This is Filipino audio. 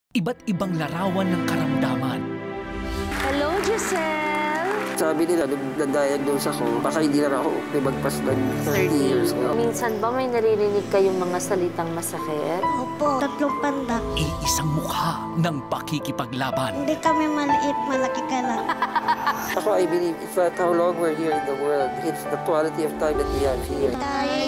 Iba't ibang larawan ng karamdaman. Hello, Giselle! Sabi nila, nung na-diagnose ako, baka hindi na ako lumagpas ng 30 years old. Minsan ba may naririnig kayong mga salitang masakit? Opo, 3 pandak. Iisang mukha ng pakikipaglaban. Hindi kami maliit, malaki ka lang. Ako, I believe it's not how long we're here in the world. It's the quality of time that we have here. Tayo